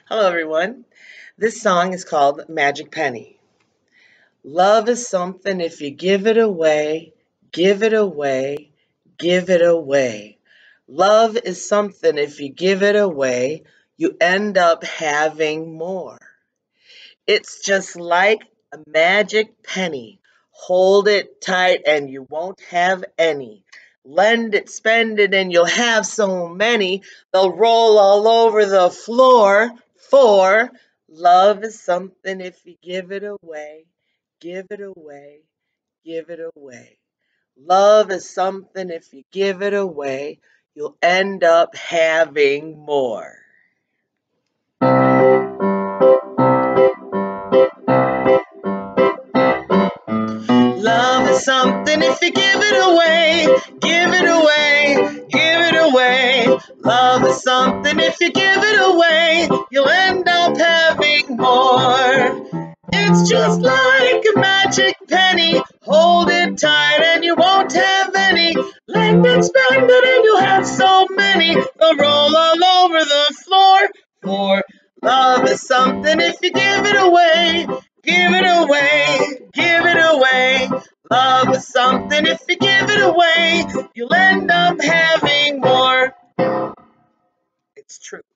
Hello, everyone. This song is called Magic Penny. Love is something if you give it away, give it away, give it away. Love is something if you give it away, you end up having more. It's just like a magic penny. Hold it tight and you won't have any. Lend it, spend it, and you'll have so many, they'll roll all over the floor. For love is something if you give it away, give it away, give it away. Love is something if you give it away, you'll end up having more. Love is something if you give it away, give it away, give it away. Love is something if you give it away, you'll end up having more. It's just like a magic penny. Hold it tight and you won't have any. Lend it, spend it, and you'll have so many. They'll roll all over the floor. For love is something if you give it away. Give it away, give it away. Love is something if you give it away. You'll end up having more. It's true.